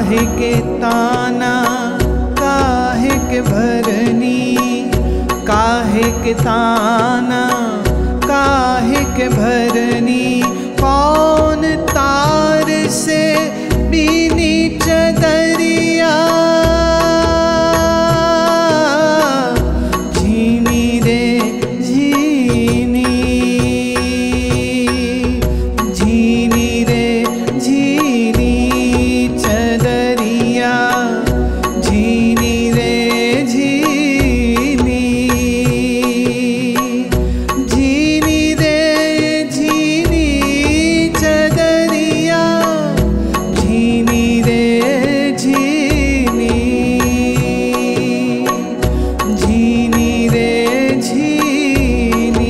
काहे के ताना काहे के भरनी, काहे के ताना काहे के भरनी, कौन तार से बीनी चदरिया, झीनी रे झीनी, झीनी रे झीनी चदरिया, झीनी रे झीनी, झीनी रे झीनी चदरिया, झीनी रे झीनी, झीनी रे झीनी।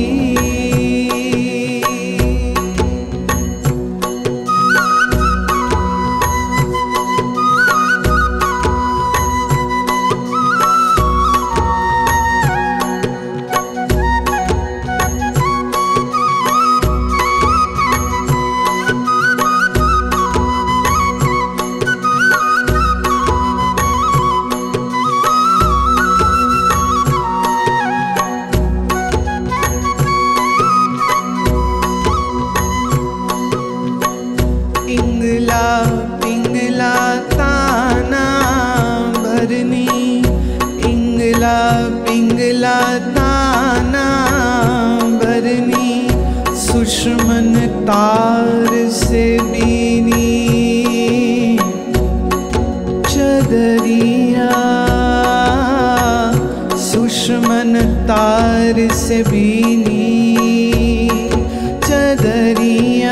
पिंगला पिंगला ताना भरनी, पिंगला पिंगला ताना भरनी, सुषमन तार से बीनी चदरिया, सुषमन तार से बीनी चदरिया,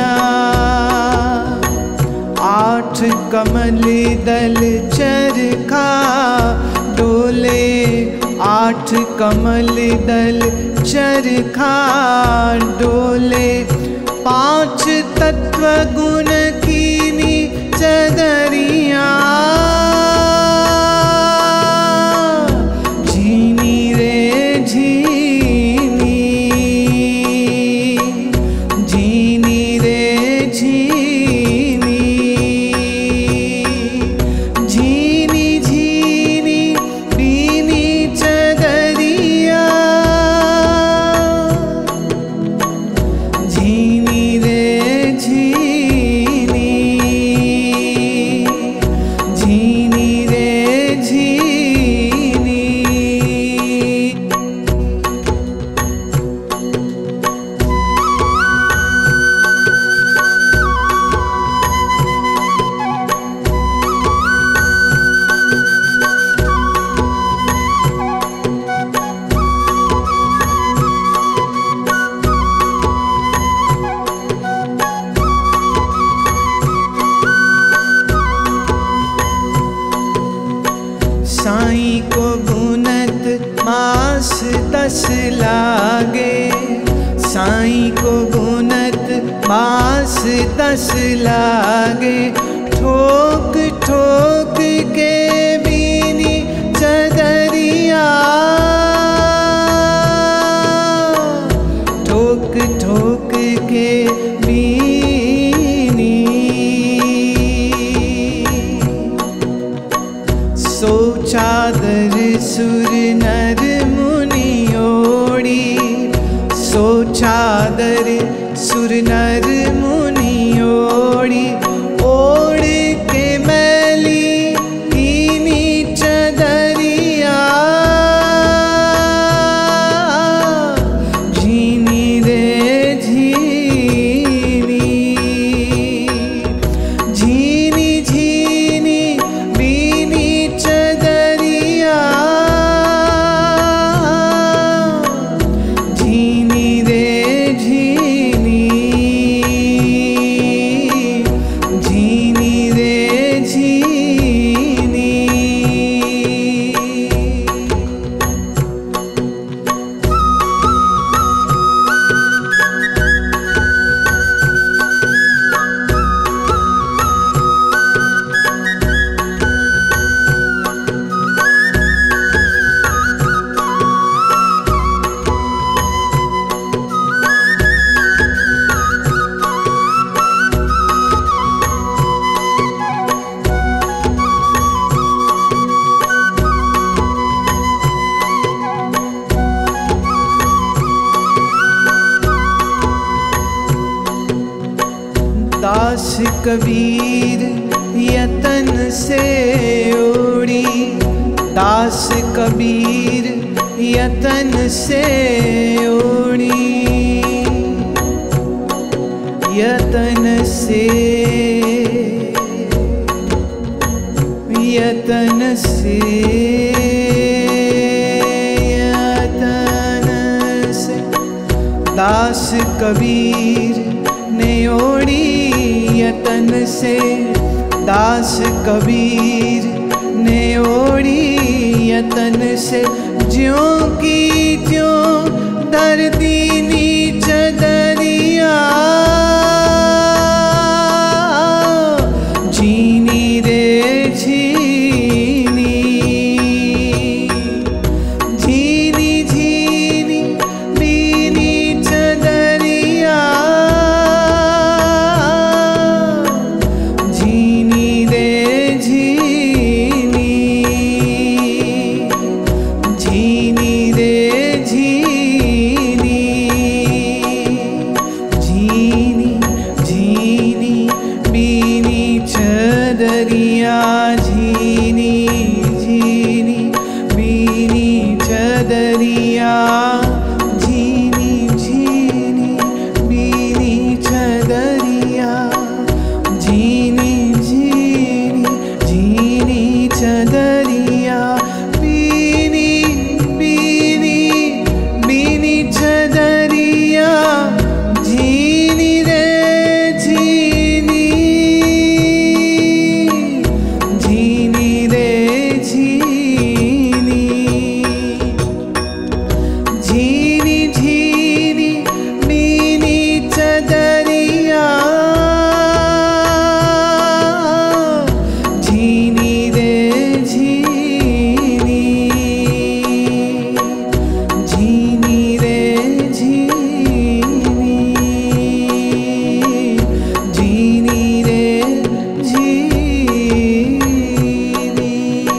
आठ कमल दल चरखा डोले, आठ कमल दल चरखा डोले, पांच तत्व गुण कीनी चदरिया, झीनी रे झीनी, झीनी रे झीनी, झीनी झीनी बीनी चदरिया, झीनी रे झीनी, झीनी रे झीनी। साईं को गुनत मास 10 लागे, साईं को गुनत मास 10 लागे, ठोक ठोक के बीनी चदरिया, ठोक ठोक के बीनी, सो चादर सुर नर मुनि ओढ़ी, सो चादर सुर नर मुनि ओढ़ी, ओढ़ के मैली की दास कबीर यतन से ओढ़ी, दास कबीर यतन से ओढ़ी, यतन से, यतन से, यतन से, दास कबीर ने ओढ़ी यतन से, दास कबीर ने ओढ़ी यतन से, ज्यों की त्यों धरती नीच दरिया, झीनी रे झीनी, झीनी झीनी बीनी चदरिया, झीनी रे झीनी, झीनी रे झीनी, झीनी झीनी बीनी चदरिया, झीनी झीनी बीनी चदरिया, झीनी झीनी बीनी चदरिया, झीनी झीनी झीनी चदरिया, बीनी बीनी बीनी चदरिया, झीनी रे झीनी, झीनी रे झीनी, झीनी झीनी बीनी चदरिया, झीनी रे झीनी, झीनी रे झीनी, झीनी रे झीनी।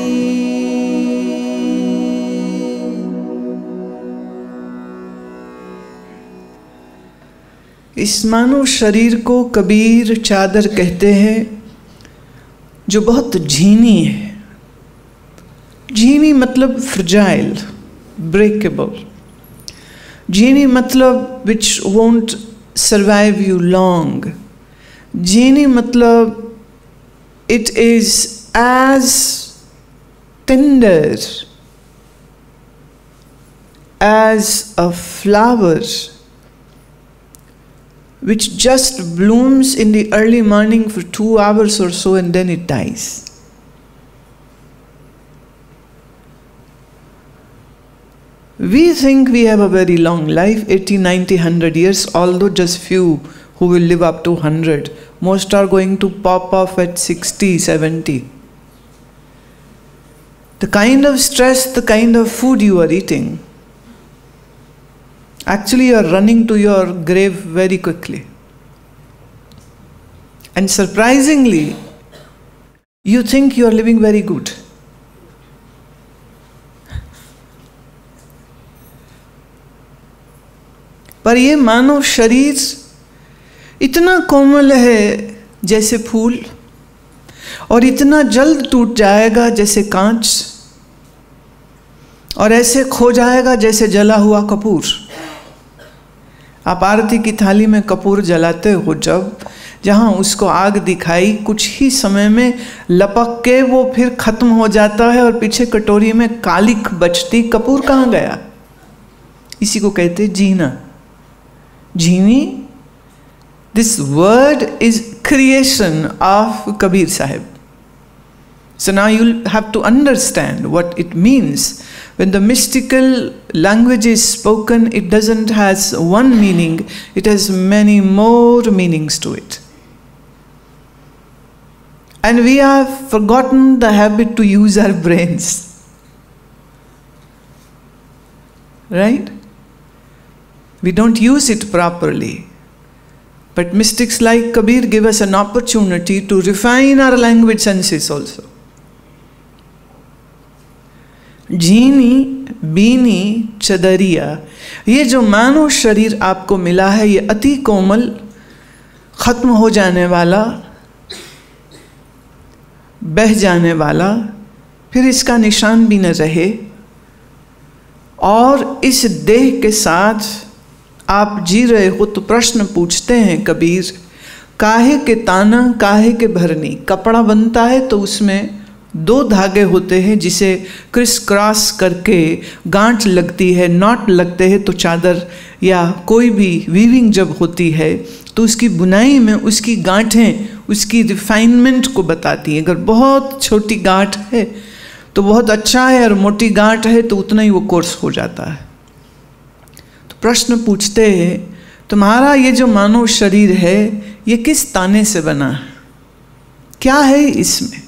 इस मानव शरीर को कबीर चादर कहते हैं, जो बहुत झीनी है। झीनी मतलब फ्रजाइल, ब्रेकेबल। झीनी मतलब which won't survive you long. झीनी मतलब it is as tender as a flower which just blooms in the early morning for 2 hours or so and then it dies. We think we have a very long life, 80, 90, 100 years, although just few who will live up to 100. Most are going to pop off at 60, 70. The kind of stress, the kind of food you are eating, actually you are running to your grave very quickly. And surprisingly, you think you are living very good. पर ये मानव शरीर इतना कोमल है जैसे फूल, और इतना जल्द टूट जाएगा जैसे कांच, और ऐसे खो जाएगा जैसे जला हुआ कपूर। आप आरती की थाली में कपूर जलाते हो, जब जहाँ उसको आग दिखाई, कुछ ही समय में लपक के वो फिर खत्म हो जाता है और पीछे कटोरी में कालिक बचती। कपूर कहाँ गया? इसी को कहते जीना, जीनी। This word is creation of Kabir Sahib. So now you'll have to understand what it means. When the mystical language is spoken, it doesn't has one meaning, it has many more meanings to it. And we have forgotten the habit to use our brains. Right? We don't use it properly. But mystics like Kabir give us an opportunity to refine our language senses also. झीनी बीनी चदरिया, ये जो मानव शरीर आपको मिला है, ये अति कोमल, खत्म हो जाने वाला, बह जाने वाला, फिर इसका निशान भी न रहे, और इस देह के साथ आप जी रहे हो। तो प्रश्न पूछते हैं कबीर, काहे के ताना काहे के भरनी। कपड़ा बनता है तो उसमें 2 धागे होते हैं जिसे क्रिस क्रॉस करके गांठ लगती है, नॉट लगते हैं तो चादर या कोई भी वीविंग जब होती है तो उसकी बुनाई में उसकी गांठें उसकी रिफाइनमेंट को बताती हैं। अगर बहुत छोटी गांठ है तो बहुत अच्छा है, और मोटी गांठ है तो उतना ही वो कोर्स हो जाता है। तो प्रश्न पूछते हैं, तुम्हारा ये जो मानव शरीर है ये किस ताने से बना है, क्या है इसमें?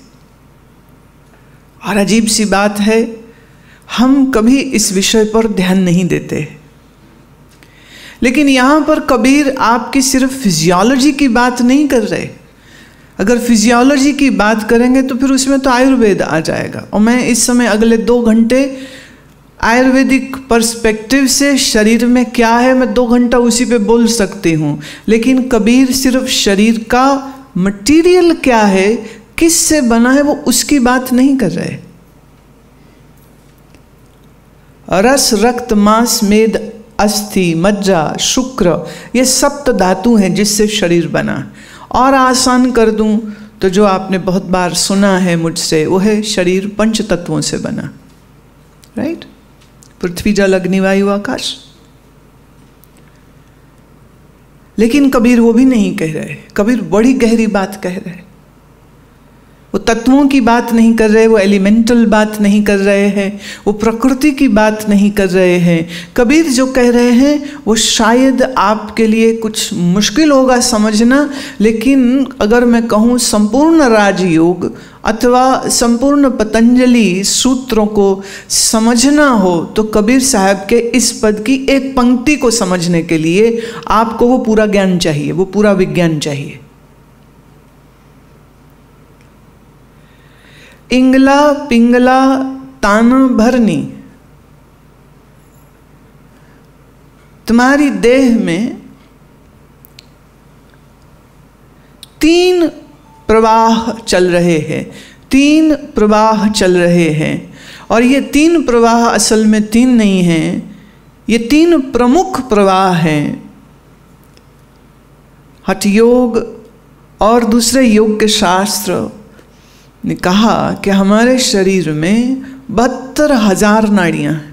और अजीब सी बात है, हम कभी इस विषय पर ध्यान नहीं देते। लेकिन यहाँ पर कबीर आपकी सिर्फ फिजियोलॉजी की बात नहीं कर रहे। अगर फिजियोलॉजी की बात करेंगे तो फिर उसमें तो आयुर्वेद आ जाएगा, और मैं इस समय अगले 2 घंटे आयुर्वेदिक पर्सपेक्टिव से शरीर में क्या है, मैं 2 घंटा उसी पे बोल सकती हूँ। लेकिन कबीर सिर्फ शरीर का मटेरियल क्या है, किस से बना है, वो उसकी बात नहीं कर रहे। रस, रक्त, मांस, मेद, अस्थि, मज्जा, शुक्र, ये सप्त धातु हैं जिससे शरीर बना। और आसान कर दूं तो जो आपने बहुत बार सुना है मुझसे, वो है शरीर 5 तत्वों से बना, राइट? पृथ्वी, जल, अग्नि, वायु, आकाश। लेकिन कबीर वो भी नहीं कह रहे। कबीर बड़ी गहरी बात कह रहे। वो तत्वों की बात नहीं कर रहे, वो एलिमेंटल बात नहीं कर रहे हैं, वो प्रकृति की बात नहीं कर रहे हैं। कबीर जो कह रहे हैं वो शायद आपके लिए कुछ मुश्किल होगा समझना, लेकिन अगर मैं कहूँ संपूर्ण राजयोग अथवा संपूर्ण पतंजलि सूत्रों को समझना हो तो कबीर साहब के इस पद की एक पंक्ति को समझने के लिए आपको वो पूरा ज्ञान चाहिए, वो पूरा विज्ञान चाहिए। इंगला पिंगला ताना भरनी। तुम्हारी देह में 3 प्रवाह चल रहे हैं, 3 प्रवाह चल रहे हैं। और ये 3 प्रवाह असल में 3 नहीं हैं, ये 3 प्रमुख प्रवाह हैं। हठ योग और दूसरे योग के शास्त्र ने कहा कि हमारे शरीर में 72,000 नाड़ियां हैं।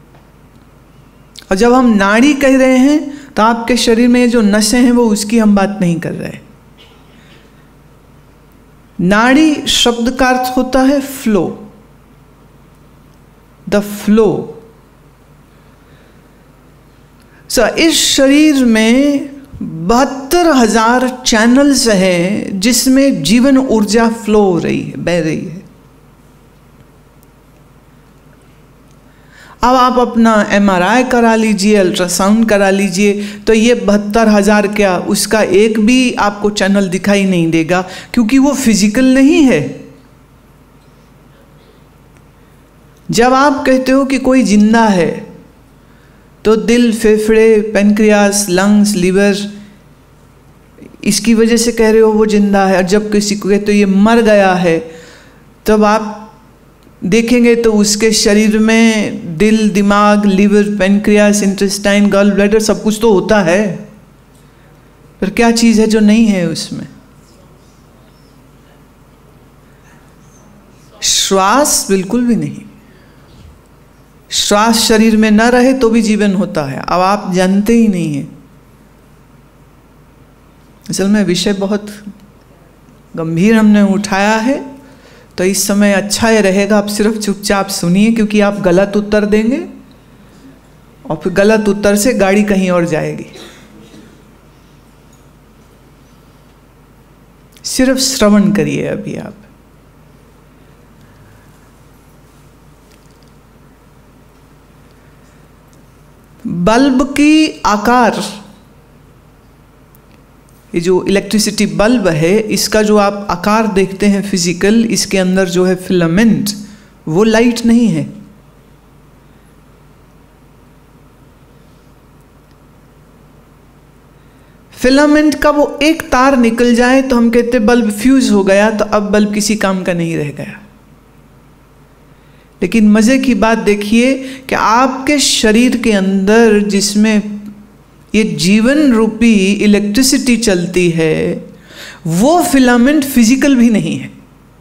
और जब हम नाड़ी कह रहे हैं तो आपके शरीर में जो नसें हैं वो उसकी हम बात नहीं कर रहे। नाड़ी शब्द का अर्थ होता है फ्लो, द फ्लो। इस शरीर में 72,000 चैनल्स हैं जिसमें जीवन ऊर्जा फ्लो हो रही है, बह रही है। अब आप अपना MRI करा लीजिए, अल्ट्रासाउंड करा लीजिए, तो ये 72,000 क्या, उसका एक भी आपको चैनल दिखाई नहीं देगा, क्योंकि वो फिजिकल नहीं है। जब आप कहते हो कि कोई जिंदा है तो दिल, फेफड़े, पेनक्रियास, लंग्स, लीवर, इसकी वजह से कह रहे हो वो जिंदा है। और जब किसी को कहते हो ये मर गया है, तब आप देखेंगे तो उसके शरीर में दिल, दिमाग, liver, pancreas, intestine, gall bladder सब कुछ तो होता है, पर क्या चीज़ है जो नहीं है उसमें? श्वास बिल्कुल भी नहीं। श्वास शरीर में न रहे तो भी जीवन होता है। अब आप जानते ही नहीं हैं। असल में विषय बहुत गंभीर हमने उठाया है, तो इस समय अच्छा ही रहेगा आप सिर्फ चुपचाप सुनिए, क्योंकि आप गलत उत्तर देंगे और फिर गलत उत्तर से गाड़ी कहीं और जाएगी। सिर्फ श्रवण करिए अभी आप। बल्ब की आकार, ये जो इलेक्ट्रिसिटी बल्ब है, इसका जो आप आकार देखते हैं फिजिकल, इसके अंदर जो है फिलामेंट, वो लाइट नहीं है। फिलामेंट का वो एक तार निकल जाए तो हम कहते बल्ब फ्यूज हो गया, तो अब बल्ब किसी काम का नहीं रह गया। लेकिन मजे की बात देखिए कि आपके शरीर के अंदर जिसमें ये जीवन रूपी इलेक्ट्रिसिटी चलती है, वो फिलामेंट फिजिकल भी नहीं है।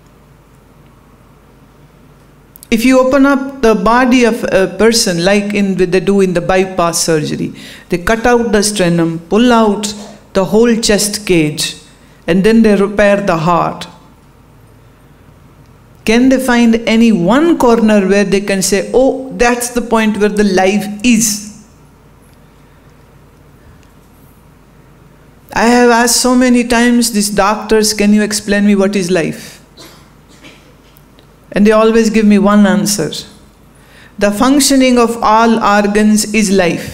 If you open up the body of a person, like they do in the bypass surgery, they cut out the sternum, pull out the whole chest cage, and then they repair the heart. Can they find any one corner where they can say, oh, that's the point where the life is? I have asked so many times these doctors, can you explain me what is life? And they always give me one answer. The functioning of all organs is life.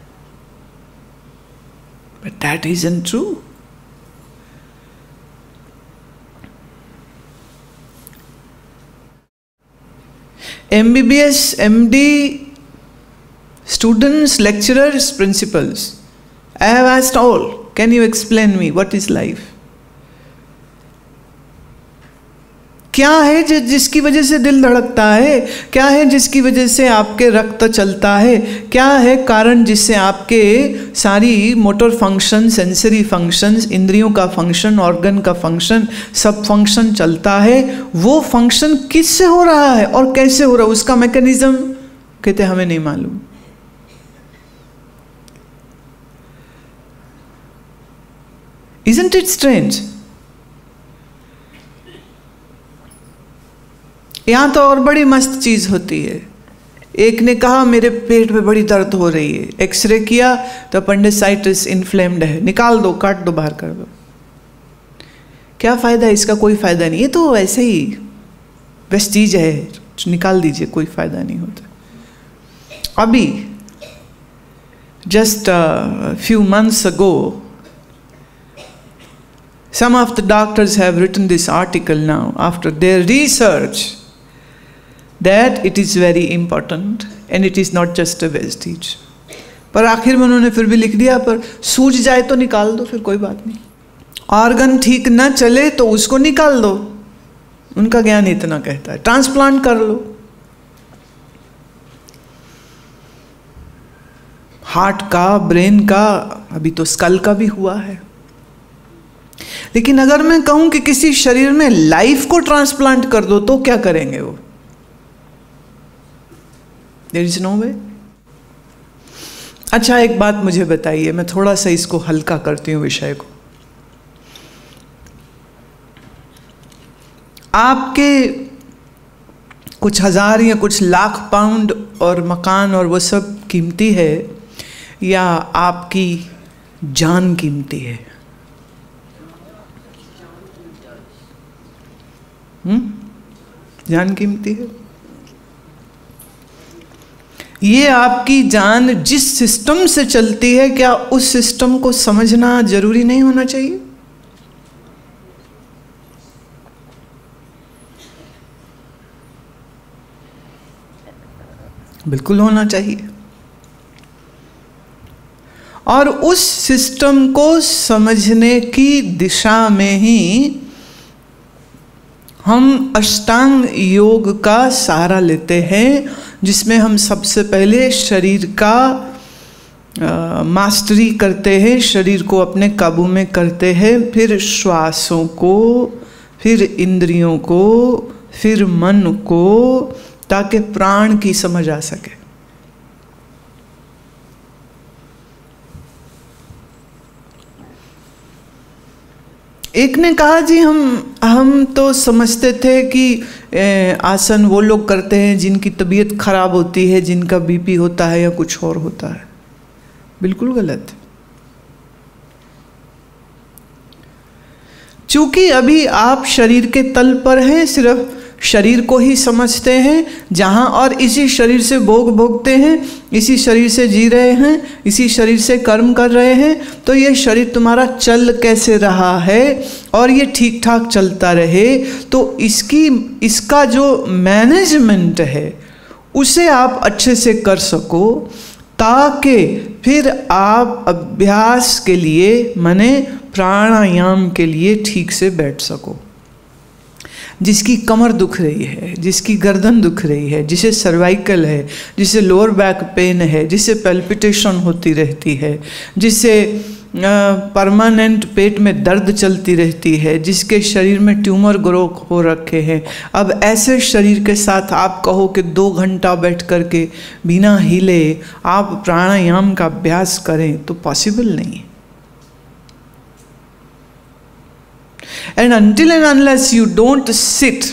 But that isn't true. MBBS, MD, students, lecturers, principals, I have asked all, can you explain me what is life? क्या है जिसकी वजह से दिल धड़कता है? क्या है जिसकी वजह से आपके रक्त चलता है? क्या है कारण जिससे आपके सारी मोटर फंक्शन, सेंसरी फंक्शंस, इंद्रियों का फंक्शन, ऑर्गन का फंक्शन, सब फंक्शन चलता है? वो फंक्शन किससे हो रहा है और कैसे हो रहा है, उसका मैकेनिज्म कहते हमें नहीं मालूम। Isn't it strange? यहाँ तो और बड़ी मस्त चीज़ होती है। एक ने कहा मेरे पेट में बड़ी दर्द हो रही है, एक्सरे किया तो अपेंडिसाइटिस इन्फ्लेम्ड है, निकाल दो, काट दो, बाहर कर दो। क्या फ़ायदा इसका? कोई फ़ायदा नहीं, ये तो ऐसे ही वेस्टीज है, निकाल दीजिए, कोई फ़ायदा नहीं होता। अभी just few months ago, some of the doctors have written this article now after their research that it is very important and it is not just a vestige. पर आखिर में उन्होंने फिर भी लिख दिया, पर सूज जाए तो निकाल दो, फिर कोई बात नहीं। ऑर्गन ठीक ना चले तो उसको निकाल दो, उनका ज्ञान इतना कहता है। ट्रांसप्लांट कर लो, हार्ट का, ब्रेन का, अभी तो स्कल का भी हुआ है। लेकिन अगर मैं कहूं कि किसी शरीर में लाइफ को ट्रांसप्लांट कर दो तो क्या करेंगे वो? There is no way. अच्छा, एक बात मुझे बताइए, मैं थोड़ा सा इसको हल्का करती हूँ विषय को। आपके कुछ हजार या कुछ लाख पाउंड और मकान और वो सब कीमती है, या आपकी जान कीमती है? जान कीमती है। ये आपकी जान जिस सिस्टम से चलती है, क्या उस सिस्टम को समझना जरूरी नहीं होना चाहिए? बिल्कुल होना चाहिए। और उस सिस्टम को समझने की दिशा में ही हम अष्टांग योग का सहारा लेते हैं, जिसमें हम सबसे पहले शरीर का मास्टरी करते हैं, शरीर को अपने काबू में करते हैं, फिर श्वासों को, फिर इंद्रियों को, फिर मन को, ताकि प्राण की समझ आ सके। एक ने कहा जी हम तो समझते थे कि आसन वो लोग करते हैं जिनकी तबीयत खराब होती है, जिनका बीपी होता है या कुछ और होता है। बिल्कुल गलत। चूंकि अभी आप शरीर के तल पर हैं, सिर्फ शरीर को ही समझते हैं जहाँ, और इसी शरीर से भोग भोगते हैं, इसी शरीर से जी रहे हैं, इसी शरीर से कर्म कर रहे हैं। तो ये शरीर तुम्हारा चल कैसे रहा है और ये ठीक ठाक चलता रहे, तो इसका जो मैनेजमेंट है उसे आप अच्छे से कर सको, ताकि फिर आप अभ्यास के लिए माने प्राणायाम के लिए ठीक से बैठ सको। जिसकी कमर दुख रही है, जिसकी गर्दन दुख रही है, जिसे सर्वाइकल है, जिसे लोअर बैक पेन है, जिसे पैल्पिटेशन होती रहती है, जिसे परमानेंट पेट में दर्द चलती रहती है, जिसके शरीर में ट्यूमर ग्रो हो रखे हैं, अब ऐसे शरीर के साथ आप कहो कि 2 घंटा बैठ करके बिना हिले आप प्राणायाम का अभ्यास करें तो पॉसिबल नहीं है। And until and unless you don't sit,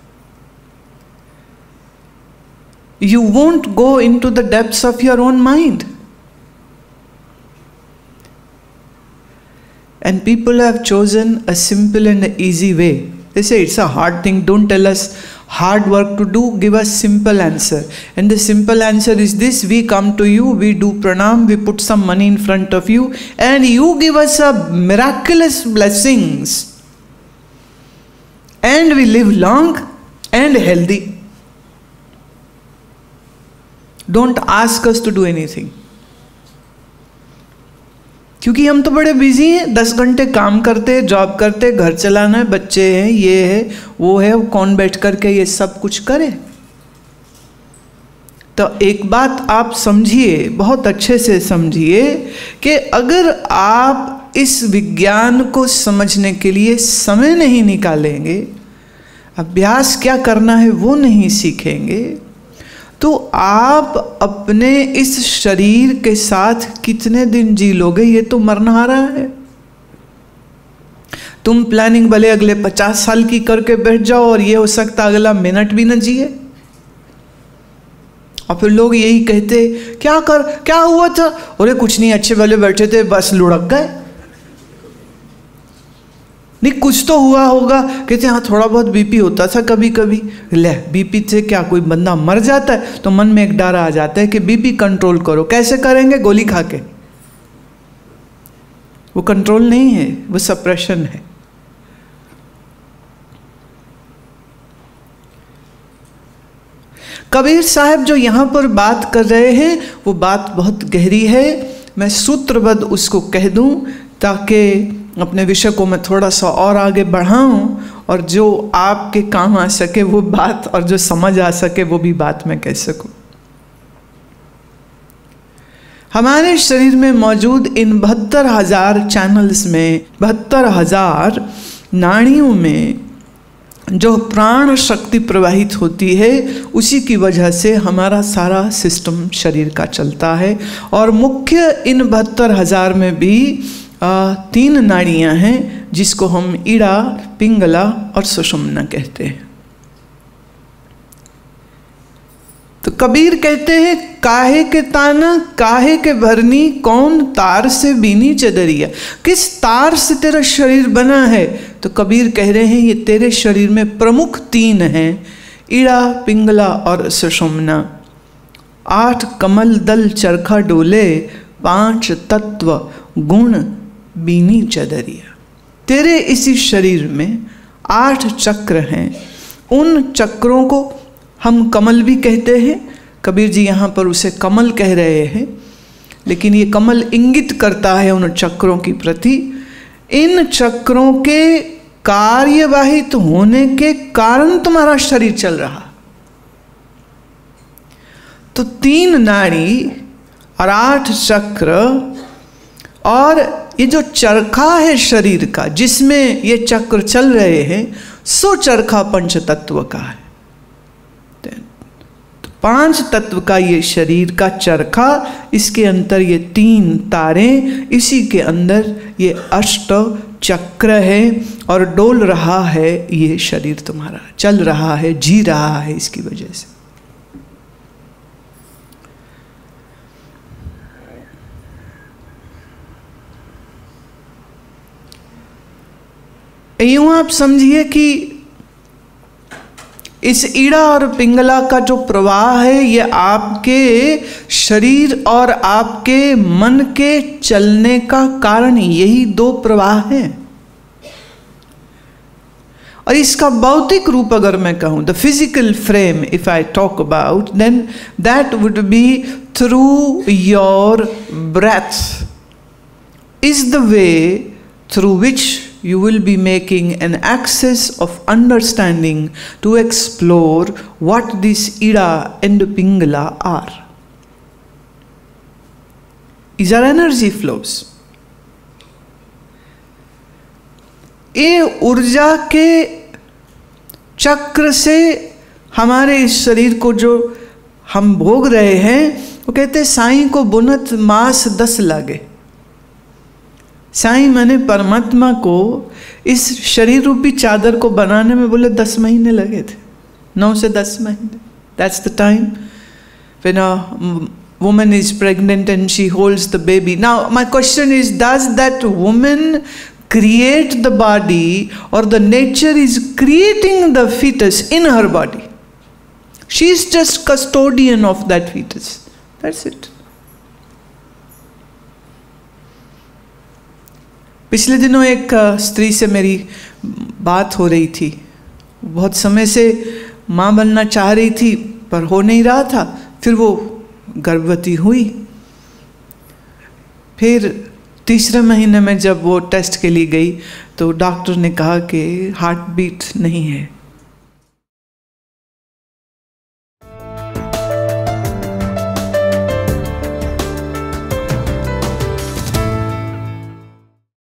you won't go into the depths of your own mind. And people have chosen a simple and easy way. They say it's a hard thing. Don't tell us hard work to do. Give us simple answer. And the simple answer is this: we come to you, we do pranam, we put some money in front of you, and you give us a miraculous blessings. And we live long and healthy. Don't ask us to do anything. क्योंकि हम तो बड़े busy हैं, 10 घंटे काम करते, job करते, घर चलाना है, बच्चे हैं, ये है वो है, कौन बैठ करके ये सब कुछ करे। तो एक बात आप समझिए, बहुत अच्छे से समझिए कि अगर आप इस विज्ञान को समझने के लिए समय नहीं निकालेंगे, अभ्यास क्या करना है वो नहीं सीखेंगे, तो आप अपने इस शरीर के साथ कितने दिन जी लोगे, ये तो मरना आ रहा है। तुम प्लानिंग भले अगले 50 साल की करके बैठ जाओ और ये हो सकता अगला मिनट भी न जिए। और फिर लोग यही कहते क्या हुआ था, अरे कुछ नहीं, अच्छे भले बैठे थे, बस लुढ़क गए। नहीं, कुछ तो हुआ होगा। कहते हाँ थोड़ा बहुत बीपी होता था कभी कभी। ले, बीपी से क्या कोई बंदा मर जाता है? तो मन में एक डर आ जाता है कि बीपी कंट्रोल करो। कैसे करेंगे? गोली खा के। वो कंट्रोल नहीं है, वो सप्रेशन है। कबीर साहब जो यहाँ पर बात कर रहे हैं वो बात बहुत गहरी है। मैं सूत्रबद्ध उसको कह दूं ताकि अपने विषय को मैं थोड़ा सा और आगे बढ़ाऊं और जो आपके काम आ सके वो बात, और जो समझ आ सके वो भी बात मैं कह सकूं। हमारे शरीर में मौजूद इन 72,000 चैनल्स में, 72,000 नाड़ियों में जो प्राण शक्ति प्रवाहित होती है, उसी की वजह से हमारा सारा सिस्टम शरीर का चलता है। और मुख्य इन 72,000 में भी 3 नाड़ियां हैं जिसको हम ईड़ा, पिंगला और सुषुम्ना कहते हैं। तो कबीर कहते हैं, काहे के ताना काहे के भरनी, कौन तार से बीनी चदरिया। किस तार से तेरा शरीर बना है? तो कबीर कह रहे हैं ये तेरे शरीर में प्रमुख 3 हैं, ईड़ा, पिंगला और सुषुम्ना। 8 कमल दल चरखा डोले, 5 तत्व गुण बीनी चदरिया। तेरे इसी शरीर में 8 चक्र हैं। उन चक्रों को हम कमल भी कहते हैं। कबीर जी यहाँ पर उसे कमल कह रहे हैं, लेकिन ये कमल इंगित करता है उन चक्रों की प्रति। इन चक्रों के कार्यवाहित होने के कारण तुम्हारा शरीर चल रहा। तो 3 नाड़ी और 8 चक्र, और ये जो चरखा है शरीर का जिसमें ये चक्र चल रहे हैं, सो चरखा पंच तत्व का है। तो 5 तत्व का ये शरीर का चरखा, इसके अंदर ये 3 तारें, इसी के अंदर ये 8 चक्र है और डोल रहा है ये शरीर तुम्हारा, चल रहा है, जी रहा है इसकी वजह से। यूं आप समझिए कि इस ईड़ा और पिंगला का जो प्रवाह है, ये आपके शरीर और आपके मन के चलने का कारण, यही 2 प्रवाह हैं। और इसका भौतिक रूप अगर मैं कहूं, the physical frame if I talk about, then that would be through your breath is the way through which you will be making an access of understanding to explore what this Ida and Pingala are. These are energy flows. ये ऊर्जा के चक्र से हमारे इस शरीर को जो हम भोग रहे हैं, वो कहते साईं को बुनत मास 10 लागे। साईं माने परमात्मा को इस शरीर रूपी चादर को बनाने में बोले 10 महीने लगे थे, 9 से 10 महीने। That's the time when a woman is pregnant and she holds the baby. Now my question is, does that woman create the body, or the nature is creating the fetus in her body? She is just custodian of that fetus. That's it. पिछले दिनों एक स्त्री से मेरी बात हो रही थी। बहुत समय से माँ बनना चाह रही थी पर हो नहीं रहा था। फिर वो गर्भवती हुई। फिर तीसरे महीने में जब वो टेस्ट के लिए गई तो डॉक्टर ने कहा कि हार्ट बीट नहीं है।